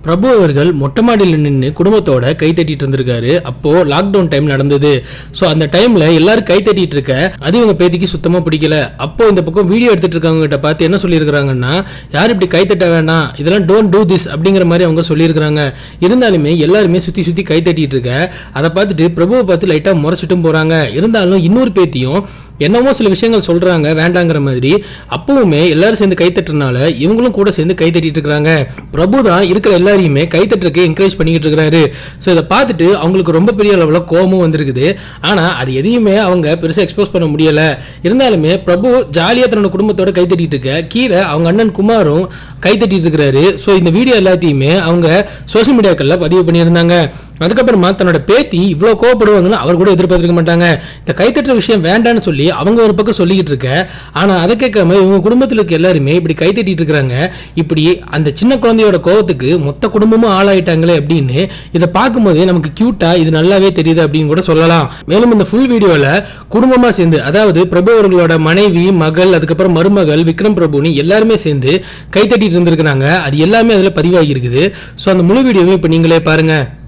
பிரபு அவர்கள் மொட்டை மாடியில் நின்று குடும்பத்தோட கை தட்டிட்டு இருந்திருக்காரு. அப்போ லாக்டவுன் டைம் நடந்தது. சோ அந்த டைம்ல எல்லாரும் கை தட்டிட்டு இருக்க அது இவங்க பேத்திக்கு சுத்தமா பிடிக்கல. அப்போ இந்த பக்கம் வீடியோ எடுத்துட்டு இருக்கவங்க கிட்ட பார்த்து என்ன சொல்லியிருக்காங்கன்னா, யார் இப்படி கை தட்ட வேணாம், இதெல்லாம் டோன்ட் டூ திஸ் அப்படிங்கிற மாதிரி அவங்க சொல்லியிருக்காங்க. இருந்தாலுமே எல்லாருமே சுத்தி சுத்தி கை தட்டிட்டு இருக்க அதை பார்த்துட்டு பிரபுவை பார்த்து லைட்டா முறைச்சிட்டும் போறாங்க. இருந்தாலும் இன்னொரு பேத்தியும் என்னவோ சில விஷயங்கள் சொல்றாங்க வேண்டாங்கிற மாதிரி. அப்பவுமே எல்லாரும் சேர்ந்து கை தட்டுறதுனால இவங்களும் கூட சேர்ந்து கை தட்டிட்டு இருக்காங்க. பிரபு தான் இருக்கிற எல்லாரையுமே கை தட்டுறதுக்கு என்கரேஜ் பண்ணிட்டு இருக்காரு. சோ இதை பார்த்துட்டு அவங்களுக்கு ரொம்ப பெரிய அளவுல கோபமும் வந்திருக்குது. ஆனா அது எதையுமே அவங்க பெருசா எக்ஸ்போஸ் பண்ண முடியல. இருந்தாலுமே பிரபு ஜாலியா தன்னோட குடும்பத்தோட கை தட்டிட்டு இருக்க கீழே அவங்க அண்ணன் குமாரும் கை தட்டிட்டு இருக்கிறாரு. சோ இந்த வீடியோ எல்லாத்தையுமே அவங்க சோசியல் மீடியாக்கள்ல பதிவு பண்ணியிருந்தாங்க. அதுக்கப்புறமா தன்னோட பேத்தி இவ்வளவு கோவப்படுவாங்கன்னு அவர் கூட எதிர்பார்த்திருக்க மாட்டாங்க. இந்த கைத்தட்டுற விஷயம் வேண்டான்னு சொல்லி அவங்க ஒரு பக்கம் சொல்லிக்கிட்டு இருக்க, ஆனா அதை கேட்காம இவங்க குடும்பத்தில் இருக்க எல்லாருமே இப்படி கை தட்டிட்டு இருக்காங்க. இப்படி அந்த சின்ன குழந்தையோட கோவத்துக்கு மொத்த குடும்பமும் ஆளாயிட்டாங்களே அப்படின்னு இதை பார்க்கும்போது நமக்கு கியூட்டா இது நல்லாவே தெரியுது அப்படின்னு கூட சொல்லலாம். மேலும் இந்த ஃபுல் வீடியோல குடும்பமா சேர்ந்து, அதாவது பிரபு அவர்களோட மனைவி, மகள், அதுக்கப்புறம் மருமகள் விக்ரம் பிரபுன்னு எல்லாருமே சேர்ந்து கை தட்டிட்டு இருந்திருக்காங்க. அது எல்லாமே அதுல பதிவாகி இருக்குது. சோ அந்த முழு வீடியோவையும் இப்ப நீங்களே பாருங்க.